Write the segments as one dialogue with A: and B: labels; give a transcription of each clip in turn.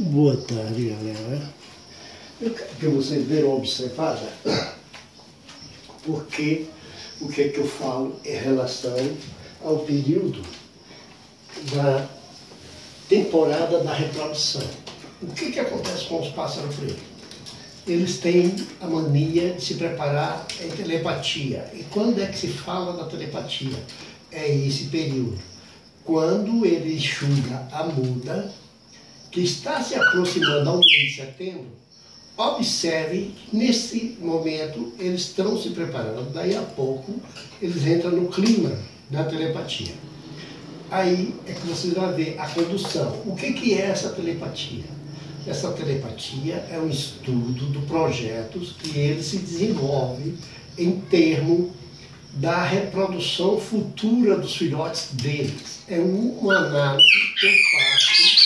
A: Boa tarde, galera. Eu quero que vocês deem uma observada, porque o que é que eu falo em relação ao período da temporada da reprodução. O que acontece com os pássaros pretos? Eles têm a mania de se preparar em telepatia. E quando é que se fala da telepatia? É esse período. Quando ele enxuga a muda, que está se aproximando ao mês de setembro, observe que nesse momento eles estão se preparando. Daí a pouco eles entram no clima da telepatia. Aí é que você vai ver a condução. O que é essa telepatia? Essa telepatia é um estudo de projetos que ele se desenvolve em termos da reprodução futura dos filhotes deles. É uma análise que eu faço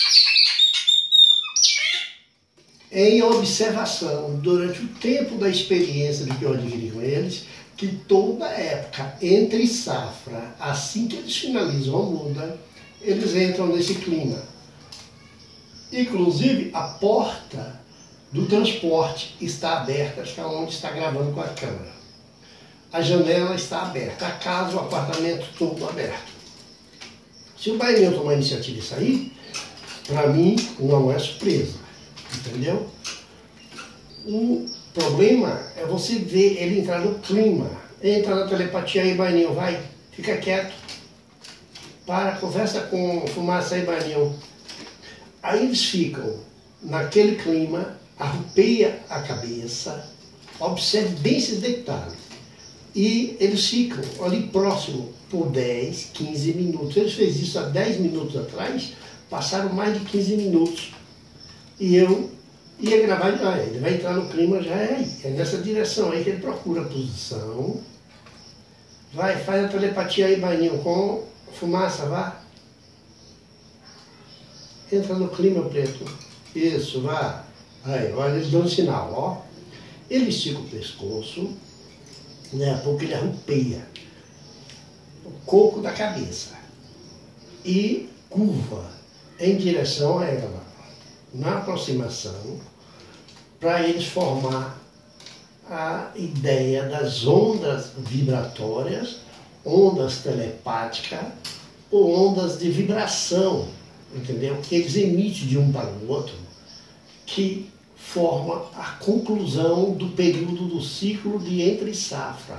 A: em observação durante o tempo da experiência de que eu adquiri com eles, que toda época entre safra, assim que eles finalizam a muda, eles entram nesse clima. Inclusive, a porta do transporte está aberta, que é onde está gravando com a câmera. A janela está aberta, a casa, o apartamento, todo aberto. Se o baiano tomar a iniciativa de sair, para mim não é surpresa, entendeu? O problema é você ver ele entrar no clima. Entra na telepatia aí, baianinho, vai, fica quieto. Para, conversa com fumaça aí, baianinho. Aí eles ficam naquele clima, arrupeia a cabeça, observe bem esses detalhes. E eles ficam ali próximo por 10, 15 minutos. Eles fez isso há 10 minutos atrás, passaram mais de 15 minutos. E eu ia gravar, ele vai entrar no clima já é aí. É nessa direção aí que ele procura a posição. Vai, faz a telepatia aí, baianinho, com fumaça, vá. Entra no clima, preto. Isso, vá. Aí, olha, eles dão um sinal, ó. Ele estica o pescoço, né? A pouco ele arrupeia o coco da cabeça e curva em direção a ela, na aproximação, para eles formar a ideia das ondas vibratórias, ondas telepáticas ou ondas de vibração, entendeu? Que eles emitem de um para o outro, que forma a conclusão do período do ciclo de entre safra,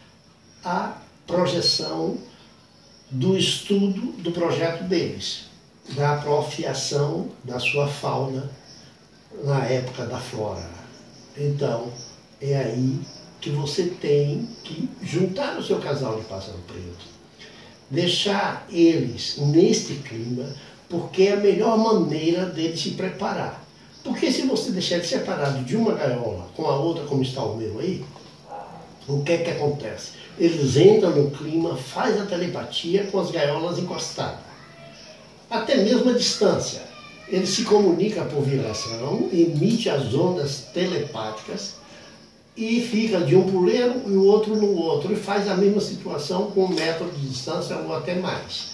A: a projeção do estudo do projeto deles, da apropriação da sua fauna na época da flora. Então, é aí que você tem que juntar o seu casal de pássaro preto, deixar eles neste clima, porque é a melhor maneira deles se preparar. Porque se você deixar ele separado de uma gaiola com a outra, como está o meu aí, o que é que acontece? Eles entram no clima, faz a telepatia com as gaiolas encostadas. Até mesmo a distância. Ele se comunica por vibração, emite as ondas telepáticas e fica de um puleiro e o outro no outro. E faz a mesma situação com 1 metro de distância ou até mais.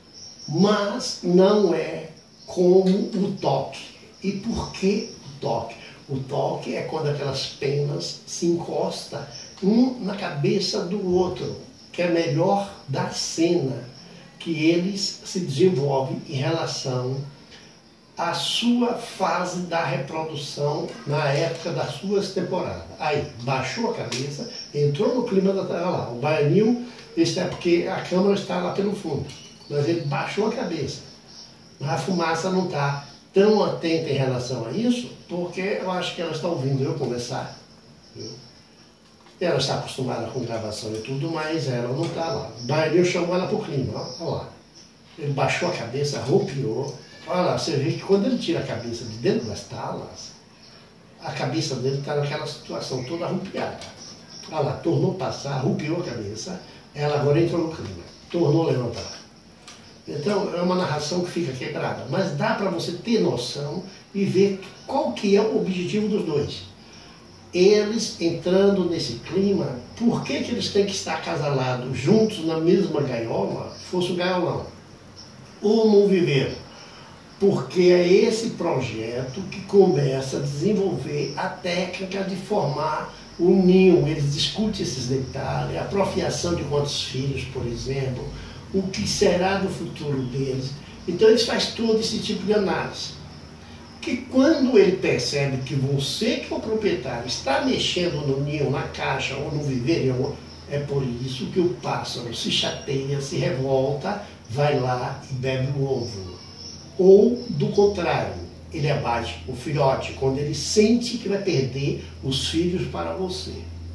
A: Mas não é como o toque. E por que o toque? O toque é quando aquelas penas se encostam um na cabeça do outro, que é melhor da cena que eles se desenvolvem em relação à sua fase da reprodução na época das suas temporadas. Aí, baixou a cabeça, entrou no clima da terra lá. O baianinho, isso é porque a câmera está lá pelo fundo, mas ele baixou a cabeça. Mas a fumaça não está tão atenta em relação a isso, porque eu acho que ela está ouvindo eu conversar. Viu? Ela está acostumada com gravação e tudo, mas ela não está lá. O baianinho chamou ela para o clima, ó, olha lá. Ele baixou a cabeça, arrupiou. Olha lá, você vê que quando ele tira a cabeça de dentro das talas, a cabeça dele está naquela situação toda arrupiada. Olha lá, tornou passar, arrupiou a cabeça, ela agora entrou no clima, tornou levantar. Então, é uma narração que fica quebrada, mas dá para você ter noção e ver qual que é o objetivo dos dois. Eles entrando nesse clima, por que eles têm que estar acasalados juntos na mesma gaiola, fosse o gaiolão? Ou num viveiro, porque é esse projeto que começa a desenvolver a técnica de formar o ninho. Eles discutem esses detalhes, a apropriação de quantos filhos, por exemplo, o que será do futuro deles. Então eles fazem todo esse tipo de análise. Que quando ele percebe que você, que é o proprietário, está mexendo no ninho, na caixa ou no viveiro, é por isso que o pássaro se chateia, se revolta, vai lá e bebe o ovo. Ou, do contrário, ele abate o filhote, quando ele sente que vai perder os filhos para você.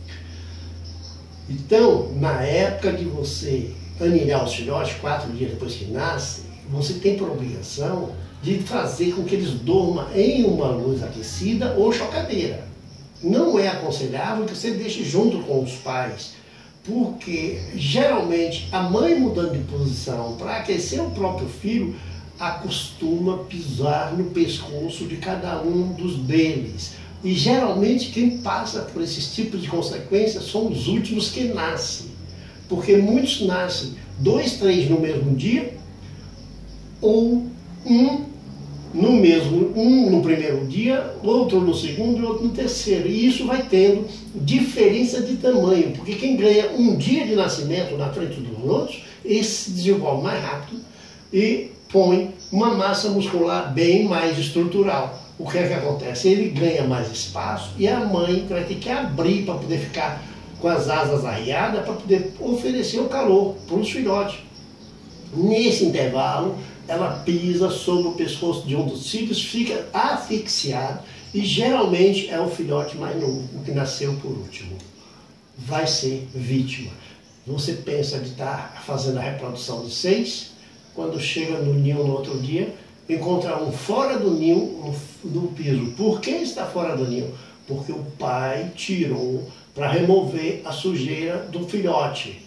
A: Então, na época de você anilhar os filhotes, 4 dias depois que nasce, você tem por obrigação de fazer com que eles dormam em uma luz aquecida ou chocadeira. Não é aconselhável que você deixe junto com os pais, porque geralmente a mãe mudando de posição para aquecer o próprio filho, acostuma pisar no pescoço de cada um dos deles. E geralmente quem passa por esses tipos de consequências são os últimos que nascem. Porque muitos nascem 2, 3 no mesmo dia, ou um no primeiro dia, outro no segundo e outro no terceiro. E isso vai tendo diferença de tamanho, porque quem ganha um dia de nascimento na frente dos outros, esse se desenvolve mais rápido e põe uma massa muscular bem mais estrutural. O que é que acontece? Ele ganha mais espaço e a mãe vai ter que abrir para poder ficar com as asas arriadas, para poder oferecer o calor para os filhotes. Nesse intervalo, ela pisa sobre o pescoço de um dos filhos, fica asfixiado e geralmente é o filhote mais novo, o que nasceu por último. Vai ser vítima. Você pensa de estar fazendo a reprodução de 6, quando chega no ninho no outro dia, encontra um fora do ninho, do piso. Por que está fora do ninho? Porque o pai tirou para remover a sujeira do filhote.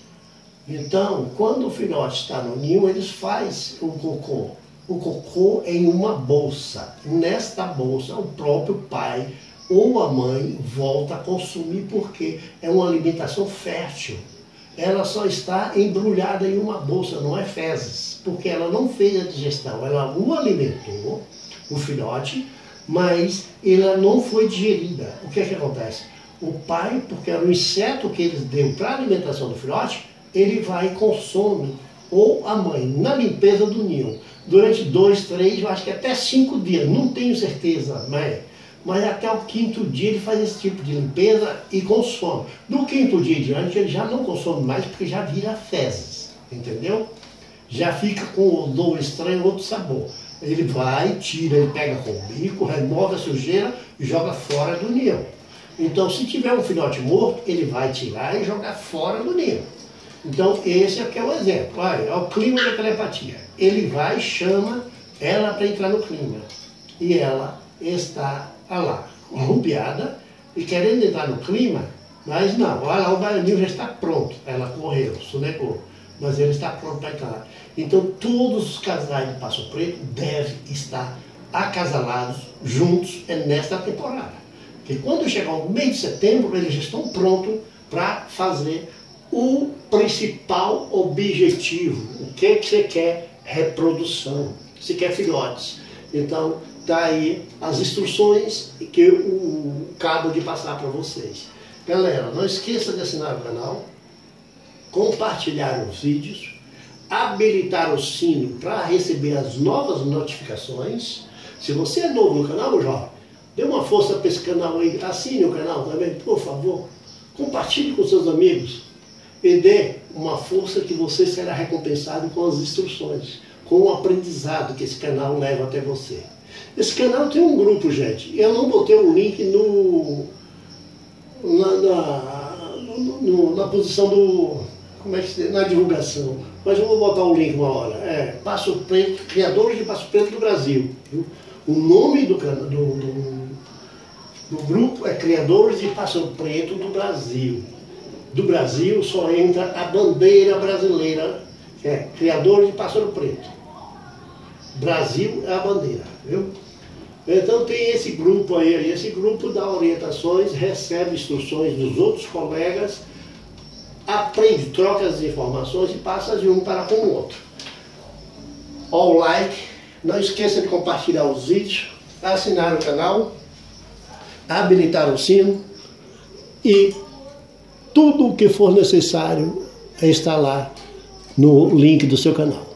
A: Então, quando o filhote está no ninho, eles fazem o cocô. O cocô é em uma bolsa. Nesta bolsa, o próprio pai ou a mãe volta a consumir, porque é uma alimentação fértil. Ela só está embrulhada em uma bolsa, não é fezes, porque ela não fez a digestão. Ela o alimentou, o filhote, mas ela não foi digerida. O que é que acontece? O pai, porque era o inseto que eles deu para a alimentação do filhote, ele vai e consome, ou a mãe, na limpeza do ninho, durante 2, 3, eu acho que até 5 dias, não tenho certeza, mas até o 5º dia ele faz esse tipo de limpeza e consome. Do 5º dia em diante ele já não consome mais, porque já vira fezes, entendeu? Já fica com odor estranho, outro sabor. Ele vai, tira, ele pega com o bico, remove a sujeira e joga fora do ninho. Então, se tiver um filhote morto, ele vai tirar e jogar fora do ninho. Então, esse aqui é o exemplo. Olha, é o clima da telepatia. Ele vai e chama ela para entrar no clima. E ela está lá, arrupiada e querendo entrar no clima, mas não, olha lá, o baianinho já está pronto. Ela correu, sonegou, mas ele está pronto para entrar. Então, todos os casais de Passo Preto devem estar acasalados, juntos, nesta temporada. Porque quando chegar o mês de setembro, eles estão prontos para fazer o principal objetivo. O que é que você quer? Reprodução. Você quer filhotes. Então, daí as instruções que eu acabo de passar para vocês. Galera, não esqueça de assinar o canal, compartilhar os vídeos, habilitar o sino para receber as novas notificações. Se você é novo no canal, meu jovem, dê uma força para esse canal aí, assine o canal também, por favor. Compartilhe com seus amigos e dê uma força que você será recompensado com as instruções, com o aprendizado que esse canal leva até você. Esse canal tem um grupo, gente. Eu não botei o link na posição do... Como é que se diz? Na divulgação. Mas eu vou botar o link uma hora. Passo Preto, Criadores de Passo Preto do Brasil. Viu? O nome do grupo é Criadores de Passo Preto do Brasil. Do Brasil só entra a bandeira brasileira, que é Criadores de Pássaro Preto. Brasil é a bandeira, viu? Então tem esse grupo aí, esse grupo dá orientações, recebe instruções dos outros colegas, aprende, troca as informações e passa de um para com o outro. All like, Não esqueça de compartilhar os vídeos, assinar o canal, habilitar o sino e tudo o que for necessário está lá no link do seu canal.